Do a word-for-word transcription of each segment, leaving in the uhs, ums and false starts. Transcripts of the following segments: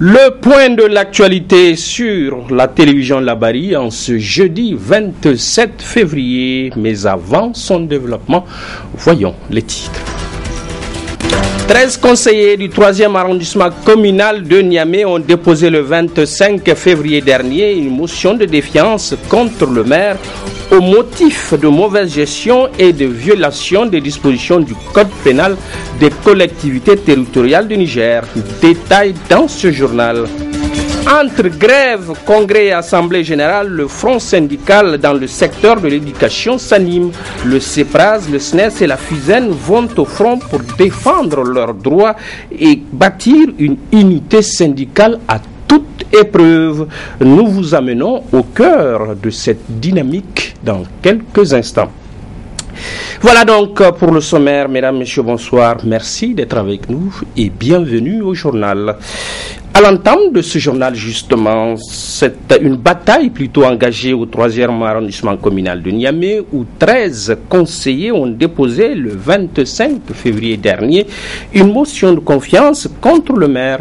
Le point de l'actualité sur la télévision Labari en ce jeudi vingt-sept février. Mais avant son développement, voyons les titres. treize conseillers du troisième arrondissement communal de Niamey ont déposé le vingt-cinq février dernier une motion de défiance contre le maire au motif de mauvaise gestion et de violation des dispositions du Code pénal des collectivités territoriales du Niger. Détail dans ce journal. Entre grève, congrès et assemblée générale, le front syndical dans le secteur de l'éducation s'anime. Le CEPRAS, le S N E S et la FUSEN vont au front pour défendre leurs droits et bâtir une unité syndicale à toute épreuve. Nous vous amenons au cœur de cette dynamique dans quelques instants. Voilà donc pour le sommaire. Mesdames, Messieurs, bonsoir. Merci d'être avec nous et bienvenue au journal. À l'entame de ce journal, justement, c'est une bataille plutôt engagée au troisième arrondissement communal de Niamey où treize conseillers ont déposé le vingt-cinq février dernier une motion de confiance contre le maire.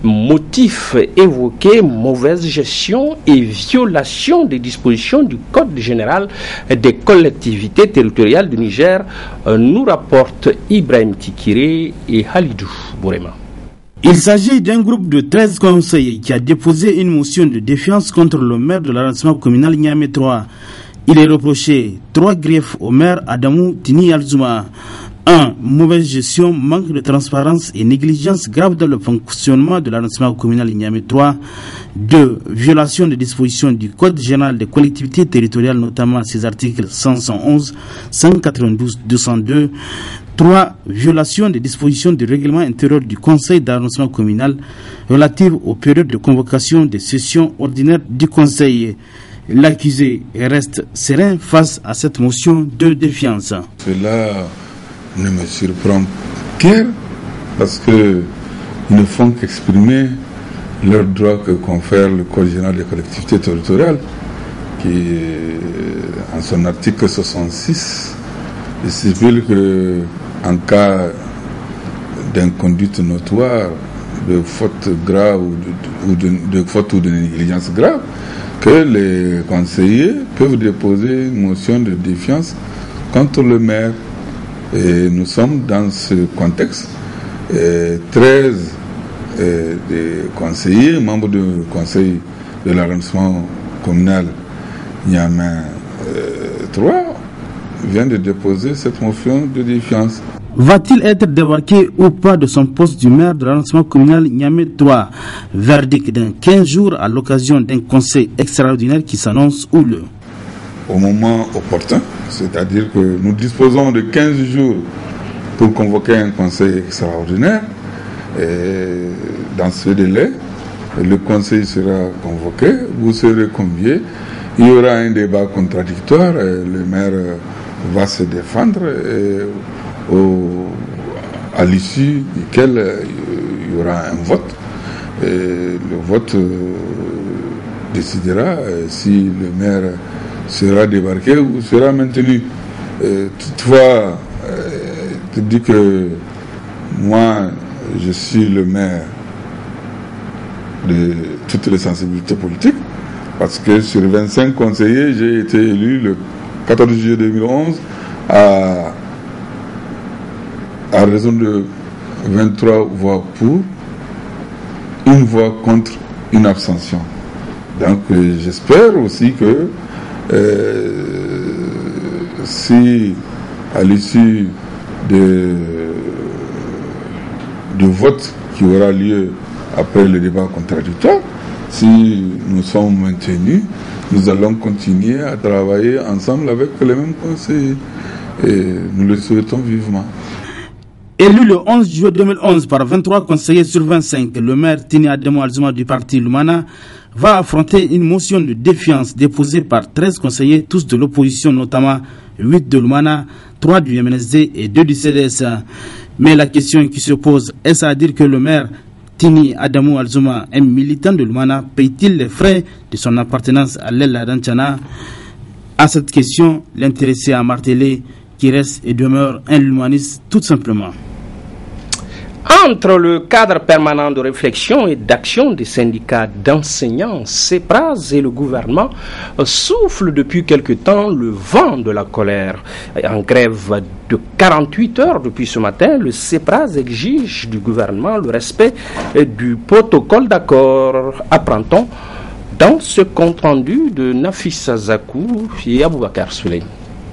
Motif évoqué, mauvaise gestion et violation des dispositions du Code général des collectivités territoriales du Niger, nous rapportent Ibrahim Tikiré et Halidou Bourema. Il s'agit d'un groupe de treize conseillers qui a déposé une motion de défiance contre le maire de l'arrondissement communal Niamey trois. Il est reproché trois griefs au maire Adamou Tini Alzouma. un. Mauvaise gestion, manque de transparence et négligence grave dans le fonctionnement de l'arrondissement communal Niamey trois. deux. Violation des dispositions du Code général des collectivités territoriales, notamment ses articles cent onze, cent quatre-vingt-douze, deux cent deux. trois. Violation des dispositions du règlement intérieur du Conseil d'arrondissement communal relative aux périodes de convocation des sessions ordinaires du Conseil. L'accusé reste serein face à cette motion de défiance. Cela ne me surprend guère parce qu'ils ne font qu'exprimer leurs droits que confère le Code général des collectivités territoriales qui, en son article soixante-six, stipule que en cas d'inconduite notoire, de faute grave ou de, ou de, de faute ou de négligence grave, que les conseillers peuvent déposer une motion de défiance contre le maire. Et nous sommes dans ce contexte. Et treize et des conseillers, membres du conseil de l'arrondissement communal Niamey trois, viennent de déposer cette motion de défiance. Va-t-il être débarqué ou pas de son poste du maire de l'arrondissement communal Niamey trois? Verdict dans quinze jours à l'occasion d'un conseil extraordinaire qui s'annonce houleux. Au moment opportun, c'est-à-dire que nous disposons de quinze jours pour convoquer un conseil extraordinaire. Et dans ce délai, le conseil sera convoqué, vous serez conviés, il y aura un débat contradictoire, et le maire va se défendre et au, à l'issue duquel il y aura un vote. Et le vote décidera si le maire sera débarqué ou sera maintenu. Et toutefois, je te dis que moi, je suis le maire de toutes les sensibilités politiques, parce que sur vingt-cinq conseillers, j'ai été élu le quatorze juillet deux mille onze à, à raison de vingt-trois voix pour, une voix contre, une abstention. Donc j'espère aussi que euh, si à l'issue de, de vote qui aura lieu après le débat contradictoire, si nous sommes maintenus, nous allons continuer à travailler ensemble avec les mêmes conseillers. Et nous le souhaitons vivement. Élu le onze juillet deux mille onze par vingt-trois conseillers sur vingt-cinq, le maire Tini Ademo Alzouma du parti Lumana va affronter une motion de défiance déposée par treize conseillers, tous de l'opposition, notamment huit de Lumana, trois du M N S D et deux du C D S. Mais la question qui se pose, est-ce à dire que le maire Tini Ademo Alzouma, un militant de Lumana, paye-t-il les frais de son appartenance à l'El Adanchana? À cette question, l'intéressé a martelé qui reste et demeure un lumaniste tout simplement. Entre le cadre permanent de réflexion et d'action des syndicats d'enseignants, CEPRAS, et le gouvernement, souffle depuis quelque temps le vent de la colère. En grève de quarante-huit heures depuis ce matin, le CEPRAS exige du gouvernement le respect du protocole d'accord. Apprend-on dans ce compte-rendu de Nafissa Zakou et Aboubakar Souley.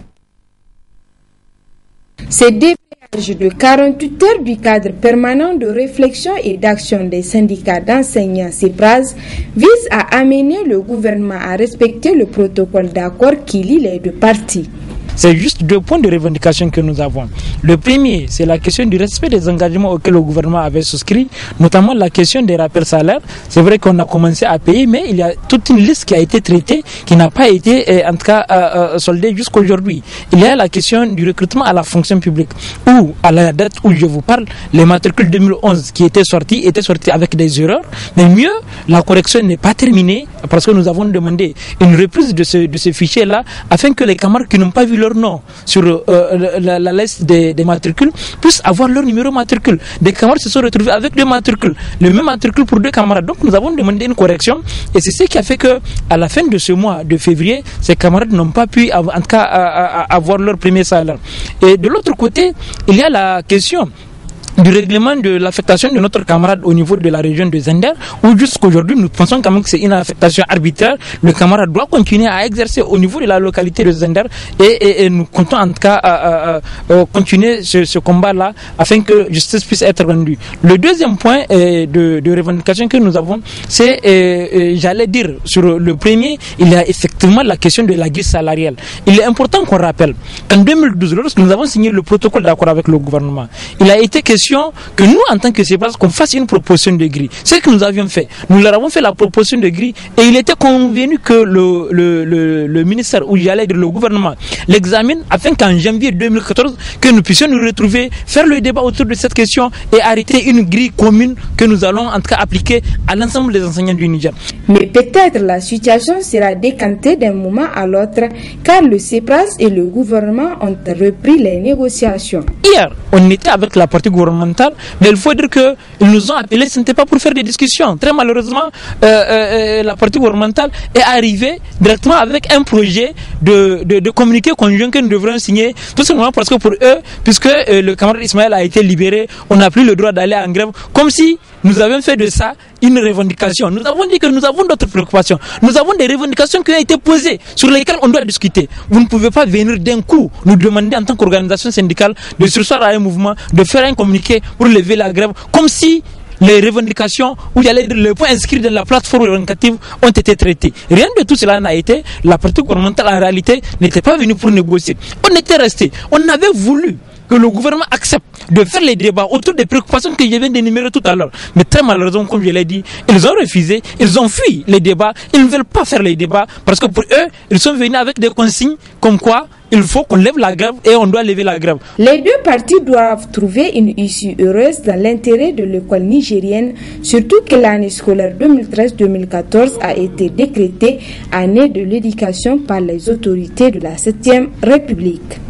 Ces débrayage de quarante-huit heures du cadre permanent de réflexion et d'action des syndicats d'enseignants CEPRAS vise à amener le gouvernement à respecter le protocole d'accord qui lie les deux parties. C'est juste deux points de revendication que nous avons. Le premier, c'est la question du respect des engagements auxquels le gouvernement avait souscrit, notamment la question des rappels salaires. C'est vrai qu'on a commencé à payer, mais il y a toute une liste qui a été traitée, qui n'a pas été, en tout cas, euh, euh, soldée jusqu'aujourd'hui. Il y a la question du recrutement à la fonction publique, où, à la date où je vous parle, les matricules deux mille onze qui étaient sortis, étaient sortis avec des erreurs. Mais mieux, la correction n'est pas terminée, parce que nous avons demandé une reprise de ce, de ce fichier-là, afin que les camarades qui n'ont pas vu leur nom sur euh, la, la liste des, des matricules puissent avoir leur numéro matricule. Des camarades se sont retrouvés avec deux matricules, le même matricule pour deux camarades. Donc nous avons demandé une correction et c'est ce qui a fait que à la fin de ce mois de février, ces camarades n'ont pas pu en tout cas à, à, avoir leur premier salaire. Et de l'autre côté, il y a la question du règlement de l'affectation de notre camarade au niveau de la région de Zender, où jusqu'aujourd'hui nous pensons quand même que c'est une affectation arbitraire. Le camarade doit continuer à exercer au niveau de la localité de Zender et, et, et nous comptons en tout cas à, à, à, à continuer ce, ce combat-là afin que justice puisse être rendue. Le deuxième point euh, de, de revendication que nous avons, c'est, euh, euh, j'allais dire, sur le premier, il y a effectivement la question de la grille salariale. Il est important qu'on rappelle qu'en deux mille douze, lorsque nous avons signé le protocole d'accord avec le gouvernement, il a été question que nous, en tant que CEPRAS, qu'on fasse une proposition de grille. C'est ce que nous avions fait. Nous leur avons fait la proposition de grille et il était convenu que le, le, le, le ministère, ou j'allais dire le gouvernement, l'examine afin qu'en janvier deux mille quatorze, que nous puissions nous retrouver, faire le débat autour de cette question et arrêter une grille commune que nous allons en tout cas appliquer à l'ensemble des enseignants du Niger. Mais peut-être la situation sera décantée d'un moment à l'autre car le CEPRAS et le gouvernement ont repris les négociations. Hier, on était avec la partie gouvernementale, mais il faut dire qu'ils nous ont appelés, ce n'était pas pour faire des discussions. Très malheureusement, euh, euh, la partie gouvernementale est arrivée directement avec un projet de, de, de communiqué conjoint que nous devrions signer, tout simplement parce que pour eux, puisque euh, le camarade Ismaël a été libéré, on n'a plus le droit d'aller en grève, comme si nous avions fait de ça une revendication. Nous avons dit que nous avons d'autres préoccupations. Nous avons des revendications qui ont été posées, sur lesquelles on doit discuter. Vous ne pouvez pas venir d'un coup nous demander en tant qu'organisation syndicale de surseoir à un mouvement, de faire un communiqué pour lever la grève, comme si les revendications ou les points inscrits dans la plateforme revendicative ont été traités. Rien de tout cela n'a été. La partie gouvernementale en réalité n'était pas venue pour négocier. On était resté. On avait voulu que le gouvernement accepte de faire les débats autour des préoccupations que je viens d'énumérer tout à l'heure. Mais très malheureusement, comme je l'ai dit, ils ont refusé, ils ont fui les débats, ils ne veulent pas faire les débats parce que pour eux, ils sont venus avec des consignes comme quoi il faut qu'on lève la grève et on doit lever la grève. Les deux parties doivent trouver une issue heureuse dans l'intérêt de l'école nigérienne, surtout que l'année scolaire deux mille treize deux mille quatorze a été décrétée année de l'éducation par les autorités de la septième République.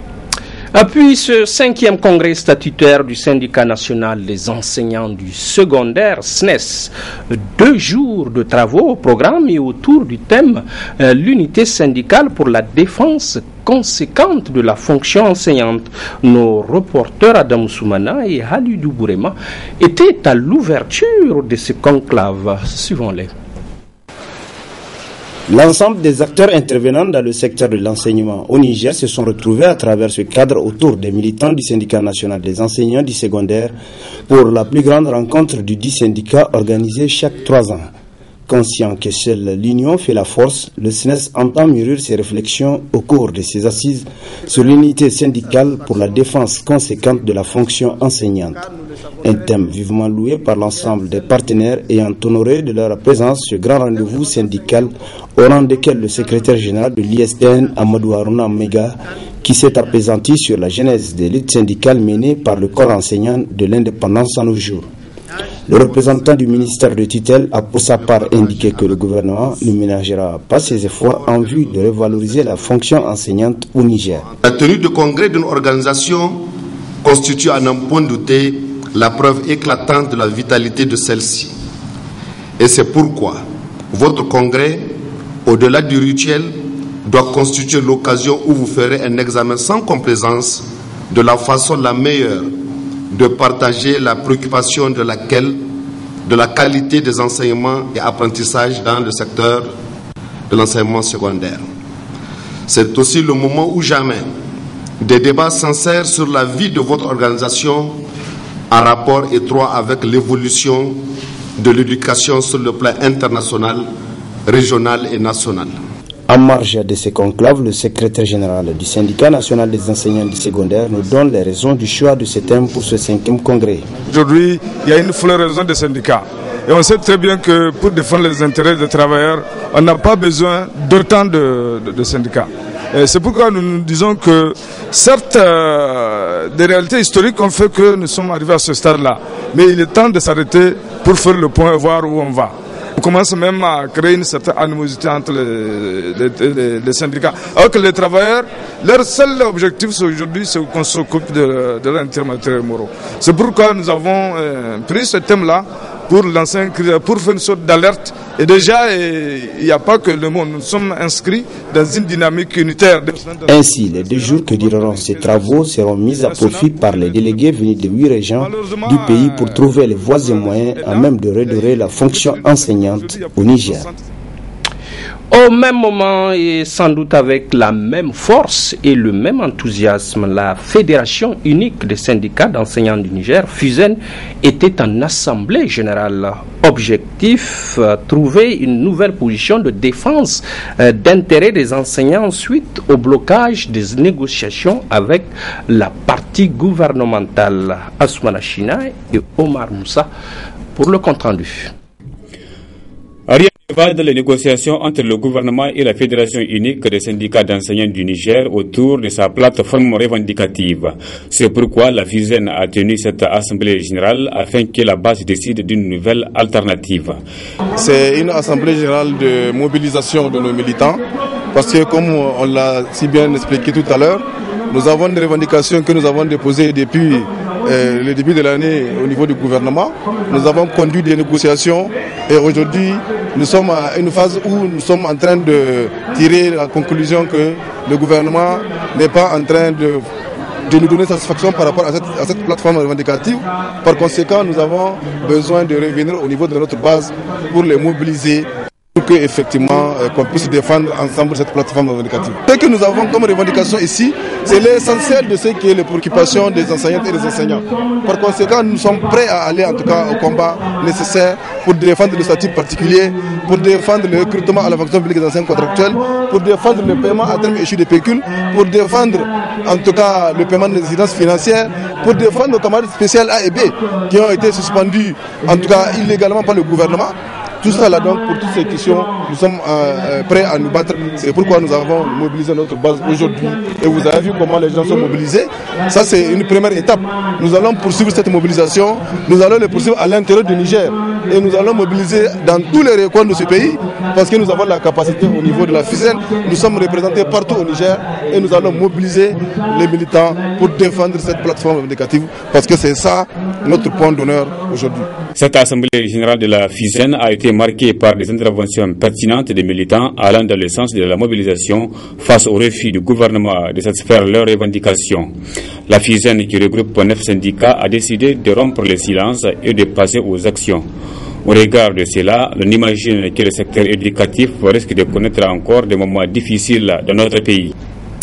Puis ce cinquième congrès statutaire du syndicat national des enseignants du secondaire S N E S, deux jours de travaux au programme et autour du thème euh, l'unité syndicale pour la défense conséquente de la fonction enseignante. Nos reporters Adam Soumana et Halidou Bourema étaient à l'ouverture de ce conclave. Suivons-les. L'ensemble des acteurs intervenant dans le secteur de l'enseignement au Niger se sont retrouvés à travers ce cadre autour des militants du syndicat national des enseignants du secondaire pour la plus grande rencontre du dit syndicat organisée chaque trois ans. Conscient que seule l'union fait la force, le S N E S entend mûrir ses réflexions au cours de ses assises sur l'unité syndicale pour la défense conséquente de la fonction enseignante. Un thème vivement loué par l'ensemble des partenaires ayant honoré de leur présence ce grand rendez-vous syndical au rang desquels le secrétaire général de l'I S T N, Amadou Harouna Mega, qui s'est apaisanti sur la genèse des luttes syndicales menées par le corps enseignant de l'indépendance à nos jours. Le représentant du ministère de tutelle a pour sa part indiqué que le gouvernement ne ménagera pas ses efforts en vue de revaloriser la fonction enseignante au Niger. La tenue de congrès d'une organisation constitue à n'en point douter la preuve éclatante de la vitalité de celle-ci. Et c'est pourquoi votre congrès, au-delà du rituel, doit constituer l'occasion où vous ferez un examen sans complaisance de la façon la meilleure de partager la préoccupation de laquelle, de la qualité des enseignements et apprentissages dans le secteur de l'enseignement secondaire. C'est aussi le moment où jamais des débats sincères sur la vie de votre organisation en rapport étroit avec l'évolution de l'éducation sur le plan international, régional et national. En marge de ces conclaves, le secrétaire général du syndicat national des enseignants du secondaire nous donne les raisons du choix de ce thème pour ce cinquième congrès. Aujourd'hui, il y a une floraison des syndicats. Et on sait très bien que pour défendre les intérêts des travailleurs, on n'a pas besoin d'autant de, de, de syndicats. C'est pourquoi nous nous disons que certes, euh, des réalités historiques ont fait que nous sommes arrivés à ce stade-là. Mais il est temps de s'arrêter pour faire le point et voir où on va. On commence même à créer une certaine animosité entre les, les, les, les syndicats. Alors que les travailleurs, leur seul objectif aujourd'hui, c'est qu'on s'occupe de, de l'intérêt matériel et moraux. C'est pourquoi nous avons euh, pris ce thème-là pour lancer un cri, pour faire une sorte d'alerte. Et déjà, il n'y a pas que le monde. Nous sommes inscrits dans une dynamique unitaire. Ainsi, les deux jours que dureront ces travaux seront mis à profit par les délégués venus de huit régions du pays pour trouver les voies et moyens à même de redorer la fonction enseignante au Niger. Au même moment et sans doute avec la même force et le même enthousiasme, la Fédération unique des syndicats d'enseignants du Niger, FUSEN, était en assemblée générale. Objectif, euh, trouver une nouvelle position de défense euh, d'intérêt des enseignants suite au blocage des négociations avec la partie gouvernementale. Assoumana China et Omar Moussa pour le compte-rendu. Rien ne va dans les négociations entre le gouvernement et la Fédération unique des syndicats d'enseignants du Niger autour de sa plateforme revendicative. C'est pourquoi la FUSEN a tenu cette assemblée générale afin que la base décide d'une nouvelle alternative. C'est une assemblée générale de mobilisation de nos militants parce que, comme on l'a si bien expliqué tout à l'heure, nous avons des revendications que nous avons déposées depuis euh, le début de l'année au niveau du gouvernement. Nous avons conduit des négociations et aujourd'hui nous sommes à une phase où nous sommes en train de tirer la conclusion que le gouvernement n'est pas en train de, de nous donner satisfaction par rapport à cette, à cette plateforme revendicative. Par conséquent, nous avons besoin de revenir au niveau de notre base pour les mobiliser, pour qu'effectivement euh, qu'on puisse défendre ensemble cette plateforme revendicative. Ce que nous avons comme revendication ici, c'est l'essentiel de ce qui est les préoccupations des enseignantes et des enseignants. Par conséquent, nous sommes prêts à aller en tout cas au combat nécessaire pour défendre le statut particulier, pour défendre le recrutement à la fonction publique des enseignants contractuels, pour défendre le paiement à terme échu des pécules, pour défendre en tout cas le paiement des résidences financières, pour défendre nos camarades spéciales A et B qui ont été suspendus en tout cas illégalement par le gouvernement. Tout ça là donc, pour toutes ces questions, nous sommes euh, prêts à nous battre. C'est pourquoi nous avons mobilisé notre base aujourd'hui. Et vous avez vu comment les gens sont mobilisés. Ça c'est une première étape. Nous allons poursuivre cette mobilisation. Nous allons les poursuivre à l'intérieur du Niger. Et nous allons mobiliser dans tous les recoins de ce pays. Parce que nous avons la capacité au niveau de la FUSEN. Nous sommes représentés partout au Niger. Et nous allons mobiliser les militants pour défendre cette plateforme revendicative. Parce que c'est ça notre point d'honneur aujourd'hui. Cette assemblée générale de la FUSEN a été marquée par des interventions pertinentes des militants allant dans le sens de la mobilisation face au refus du gouvernement de satisfaire leurs revendications. La FUSEN, qui regroupe neuf syndicats, a décidé de rompre le silence et de passer aux actions. Au regard de cela, on imagine que le secteur éducatif risque de connaître encore des moments difficiles dans notre pays.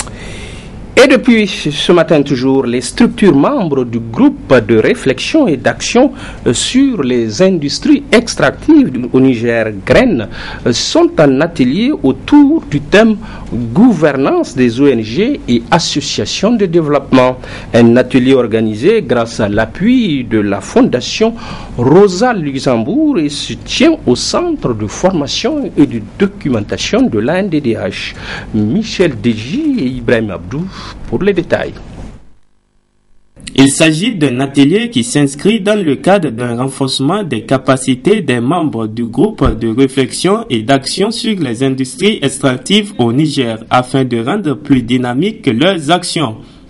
Et depuis ce matin toujours, les structures membres du groupe de réflexion et d'action sur les industries extractives au Niger, Graines, sont en atelier autour du thème gouvernance des O N G et associations de développement. Un atelier organisé grâce à l'appui de la Fondation Rosa Luxembourg et se tient au Centre de formation et de documentation de l'A N D D H. Michel Deji et Ibrahim Abdou pour les détails. Il s'agit d'un atelier qui s'inscrit dans le cadre d'un renforcement des capacités des membres du groupe de réflexion et d'action sur les industries extractives au Niger afin de rendre plus dynamiques leurs actions.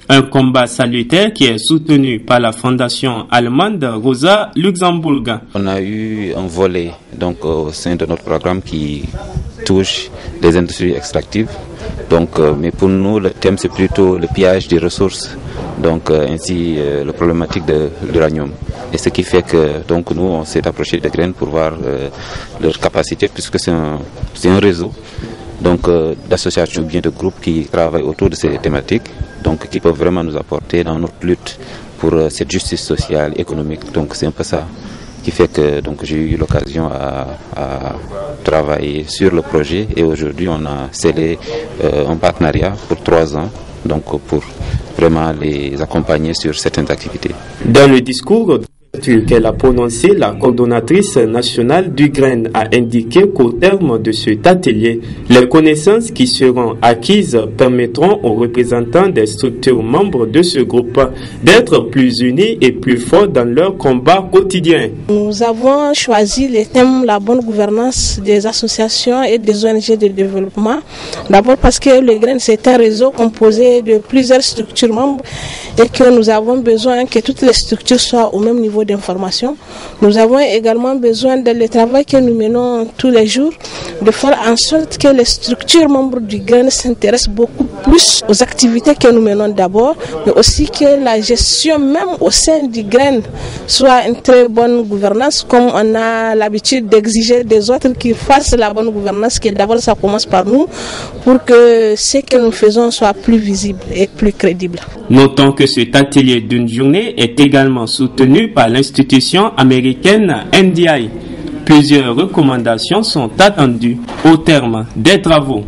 Un combat salutaire qui est soutenu par la fondation allemande Rosa Luxembourg. On a eu un volet donc, au sein de notre programme qui touche les industries extractives. Donc, euh, mais pour nous, le thème c'est plutôt le pillage des ressources, donc euh, ainsi euh, la problématique de l'uranium. Et ce qui fait que donc nous on s'est approché des graines pour voir euh, leur capacité, puisque c'est un, c'est un réseau donc euh, d'associations ou bien de groupes qui travaillent autour de ces thématiques, donc qui peuvent vraiment nous apporter dans notre lutte pour euh, cette justice sociale, économique. Donc c'est un peu ça qui fait que donc j'ai eu l'occasion à, à travailler sur le projet, et aujourd'hui on a scellé euh, un partenariat pour trois ans, donc pour vraiment les accompagner sur certaines activités. Dans le discours qu'elle a prononcé, la coordonnatrice nationale du Grain a indiqué qu'au terme de cet atelier, les connaissances qui seront acquises permettront aux représentants des structures membres de ce groupe d'être plus unis et plus forts dans leur combat quotidien. Nous avons choisi les thèmes la bonne gouvernance des associations et des O N G de développement. D'abord parce que le Grain c'est un réseau composé de plusieurs structures membres et que nous avons besoin que toutes les structures soient au même niveau d'information. Nous avons également besoin de le travail que nous menons tous les jours, de faire en sorte que les structures membres du Grain s'intéressent beaucoup plus aux activités que nous menons d'abord, mais aussi que la gestion même au sein du Grain soit une très bonne gouvernance, comme on a l'habitude d'exiger des autres qu'ils fassent la bonne gouvernance, que d'abord ça commence par nous, pour que ce que nous faisons soit plus visible et plus crédible. Notons que cet atelier d'une journée est également soutenu par l'institution américaine N D I. Plusieurs recommandations sont attendues au terme des travaux.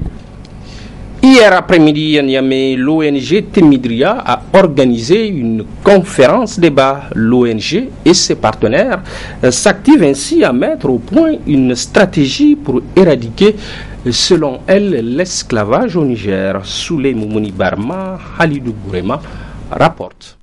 Hier après-midi à Niamey, l'O N G Temidria a organisé une conférence débat. L'O N G et ses partenaires s'activent ainsi à mettre au point une stratégie pour éradiquer, selon elle, l'esclavage au Niger. Souley Moumouni Barma, Halidou Gourema rapporte.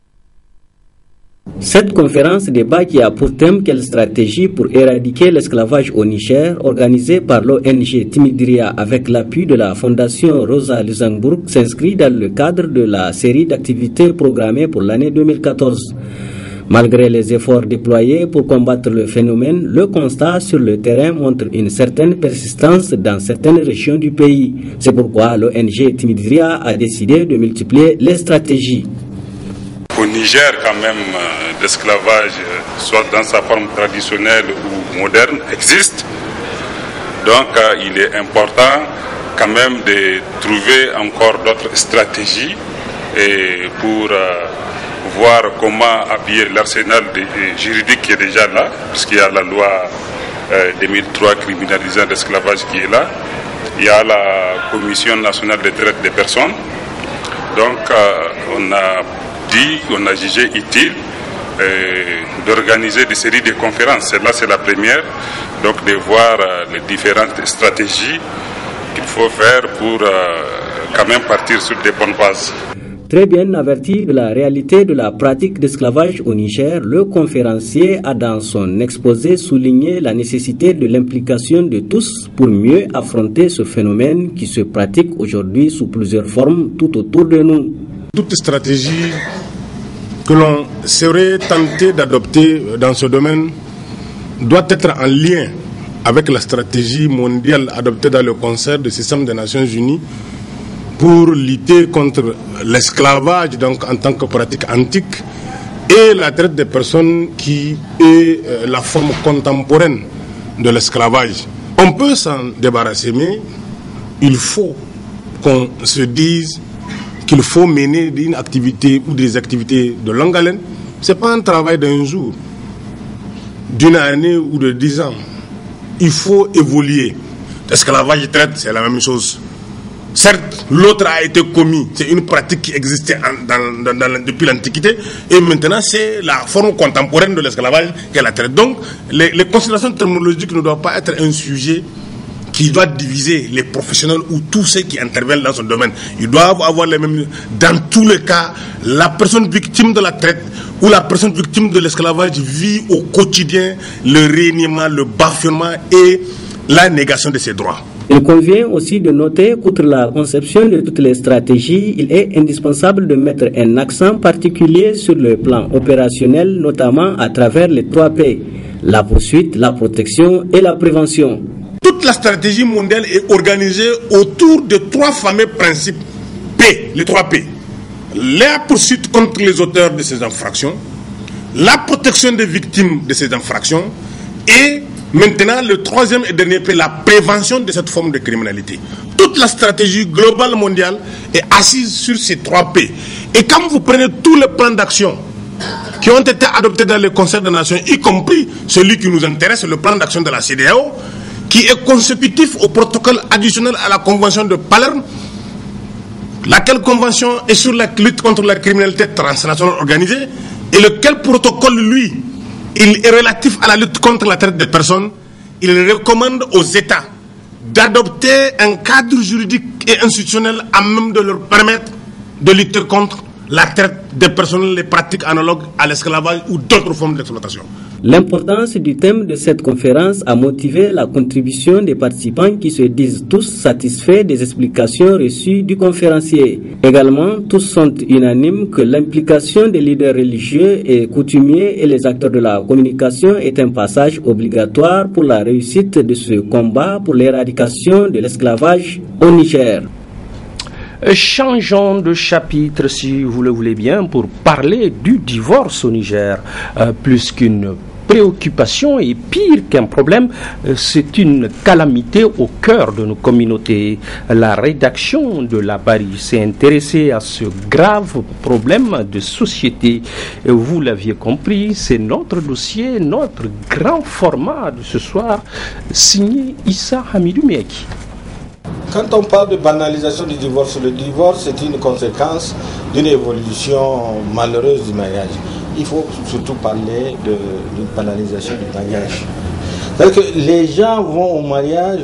Cette conférence débat qui a pour thème quelle stratégie pour éradiquer l'esclavage au Niger, organisée par l'O N G Timidria avec l'appui de la Fondation Rosa Luxembourg, s'inscrit dans le cadre de la série d'activités programmées pour l'année deux mille quatorze. Malgré les efforts déployés pour combattre le phénomène, le constat sur le terrain montre une certaine persistance dans certaines régions du pays. C'est pourquoi l'O N G Timidria a décidé de multiplier les stratégies. Au Niger, quand même, euh, l'esclavage, euh, soit dans sa forme traditionnelle ou moderne, existe. Donc, euh, il est important quand même de trouver encore d'autres stratégies et pour euh, voir comment appuyer l'arsenal juridique qui est déjà là, puisqu'il y a la loi euh, deux mille trois criminalisant l'esclavage qui est là. Il y a la Commission nationale de traite des personnes. Donc, euh, on a dit, on a jugé utile euh, d'organiser des séries de conférences. Celle-là, c'est la première, donc de voir euh, les différentes stratégies qu'il faut faire pour euh, quand même partir sur des bonnes bases. Très bien averti de la réalité de la pratique d'esclavage au Niger, le conférencier a dans son exposé souligné la nécessité de l'implication de tous pour mieux affronter ce phénomène qui se pratique aujourd'hui sous plusieurs formes tout autour de nous. Toute stratégie que l'on serait tenté d'adopter dans ce domaine doit être en lien avec la stratégie mondiale adoptée dans le concert du système des Nations Unies pour lutter contre l'esclavage, donc en tant que pratique antique, et la traite des personnes qui est la forme contemporaine de l'esclavage. On peut s'en débarrasser, mais il faut qu'on se dise qu'il faut mener une activité ou des activités de longue haleine. Ce n'est pas un travail d'un jour, d'une année ou de dix ans. Il faut évoluer. L'esclavage et traite, c'est la même chose. Certes, l'autre a été commis, c'est une pratique qui existait en, dans, dans, dans, depuis l'Antiquité, et maintenant c'est la forme contemporaine de l'esclavage qu'elle a traité. Donc, les, les considérations terminologiques ne doivent pas être un sujet qui doit diviser les professionnels ou tous ceux qui interviennent dans ce domaine. Ils doivent avoir les mêmes... Dans tous les cas, la personne victime de la traite ou la personne victime de l'esclavage vit au quotidien le reniement, le bafouement et la négation de ses droits. Il convient aussi de noter qu'outre la conception de toutes les stratégies, il est indispensable de mettre un accent particulier sur le plan opérationnel, notamment à travers les trois P, la poursuite, la protection et la prévention. Toute la stratégie mondiale est organisée autour de trois fameux principes P, les trois P. La poursuite contre les auteurs de ces infractions, la protection des victimes de ces infractions et maintenant le troisième et dernier P, la prévention de cette forme de criminalité. Toute la stratégie globale mondiale est assise sur ces trois P. Et quand vous prenez tous les plans d'action qui ont été adoptés dans le Conseil des Nations, y compris celui qui nous intéresse, le plan d'action de la C D A O, qui est consécutif au protocole additionnel à la Convention de Palerme, laquelle convention est sur la lutte contre la criminalité transnationale organisée, et lequel protocole, lui, il est relatif à la lutte contre la traite des personnes. Il recommande aux États d'adopter un cadre juridique et institutionnel à même de leur permettre de lutter contre la traite des personnes, les pratiques analogues à l'esclavage ou d'autres formes d'exploitation. L'importance du thème de cette conférence a motivé la contribution des participants qui se disent tous satisfaits des explications reçues du conférencier. Également, tous sont unanimes que l'implication des leaders religieux et coutumiers et les acteurs de la communication est un passage obligatoire pour la réussite de ce combat pour l'éradication de l'esclavage au Niger. Changeons de chapitre, si vous le voulez bien, pour parler du divorce au Niger. Euh, plus qu'une préoccupation et pire qu'un problème, euh, c'est une calamité au cœur de nos communautés. La rédaction de la Bari s'est intéressée à ce grave problème de société. Et vous l'aviez compris, c'est notre dossier, notre grand format de ce soir, signé Issa Hamidou Miaki. Quand on parle de banalisation du divorce, le divorce c'est une conséquence d'une évolution malheureuse du mariage. Il faut surtout parler d'une banalisation du mariage. C'est-à-dire que les gens vont au mariage,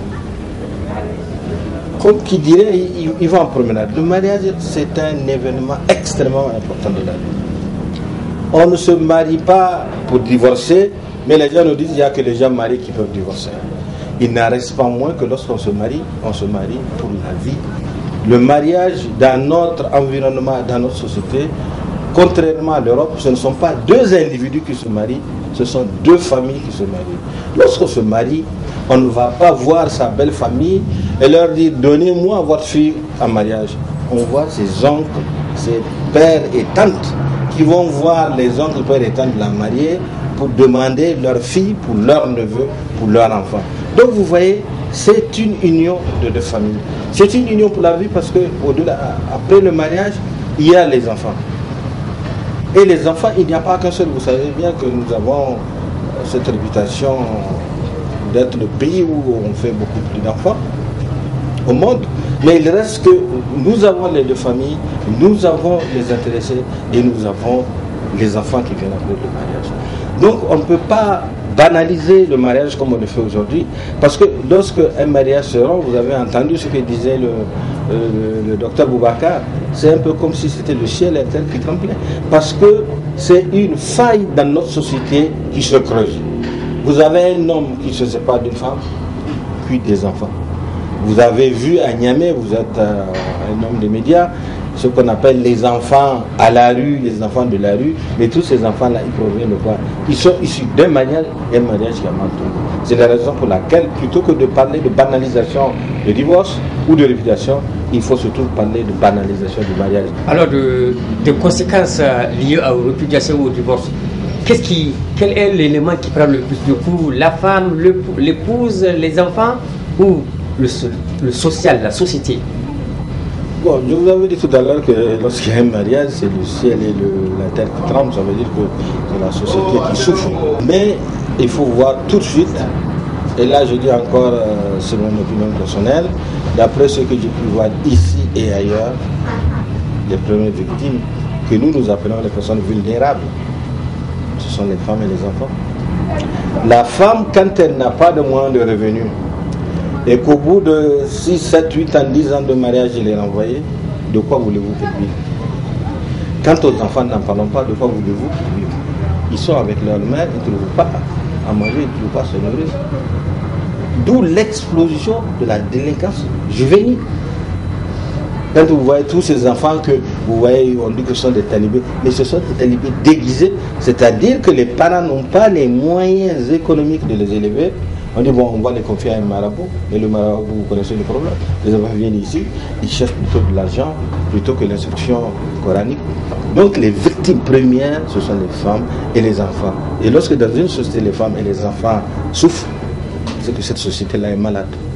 comme qui dirait, ils, ils vont en promenade. Le mariage c'est un événement extrêmement important de la vie. On ne se marie pas pour divorcer, mais les gens nous disent qu'il n'y a que les gens mariés qui peuvent divorcer. Il n'en reste pas moins que lorsqu'on se marie, on se marie pour la vie. Le mariage dans notre environnement, dans notre société, contrairement à l'Europe, ce ne sont pas deux individus qui se marient, ce sont deux familles qui se marient. Lorsqu'on se marie, on ne va pas voir sa belle famille et leur dire « donnez-moi votre fille en mariage ». On voit ses oncles, ses pères et tantes qui vont voir les oncles, pères et tantes la marier pour demander leur fille pour leur neveu, pour leur enfant. Donc vous voyez, c'est une union de deux familles. C'est une union pour la vie parce que au-delà, après le mariage, il y a les enfants. Et les enfants, il n'y a pas qu'un seul. Vous savez bien que nous avons cette réputation d'être le pays où on fait beaucoup plus d'enfants au monde. Mais il reste que nous avons les deux familles, nous avons les intéressés et nous avons les enfants qui viennent après le mariage. Donc on ne peut pas banaliser le mariage comme on le fait aujourd'hui, parce que lorsque un mariage se rend, vous avez entendu ce que disait le, le, le docteur Boubacar, c'est un peu comme si c'était le ciel et la terre qui tremblaient, parce que c'est une faille dans notre société qui se creuse. Vous avez un homme qui se sépare d'une femme, puis des enfants. Vous avez vu à Niamey, vous êtes euh, un homme des médias, ce qu'on appelle les enfants à la rue, les enfants de la rue, mais tous ces enfants-là, ils proviennent de quoi? Ils sont issus d'un mariage et un mariage qui a mal tourné. C'est la raison pour laquelle, plutôt que de parler de banalisation du divorce ou de répudiation, il faut surtout parler de banalisation du mariage. Alors, de, de conséquences liées à la répudiation ou au divorce, qu'est-ce qui, quel est l'élément qui prend le plus de coups? La femme, l'épouse, les enfants ou le, le social, la société? Bon, je vous avais dit tout à l'heure que lorsqu'il y a un mariage, c'est le ciel et le, la terre qui tremblent, ça veut dire que c'est la société qui souffre. Mais il faut voir tout de suite, et là je dis encore, euh, c'est mon opinion personnelle, d'après ce que j'ai pu voir ici et ailleurs, les premières victimes, que nous nous appelons les personnes vulnérables, ce sont les femmes et les enfants. La femme, quand elle n'a pas de moyens de revenus, et qu'au bout de six, sept, huit ans, dix ans de mariage, il est renvoyé, de quoi voulez-vous qu'elle vive? Quant aux enfants, n'en parlons pas, de quoi voulez-vous qu'ils vivent? Ils sont avec leur mère, ils ne trouvent pas à manger, ils ne trouvent pas à se nourrir. D'où l'explosion de la délinquance juvénile. Quand vous voyez tous ces enfants que vous voyez, on dit que ce sont des talibés, mais ce sont des talibés déguisés, c'est-à-dire que les parents n'ont pas les moyens économiques de les élever. On dit bon, on va les confier à un marabout, mais le marabout, vous connaissez le problème. Les enfants viennent ici, ils cherchent plutôt de l'argent, plutôt que l'instruction coranique. Donc les victimes premières, ce sont les femmes et les enfants. Et lorsque dans une société, les femmes et les enfants souffrent, c'est que cette société-là est malade.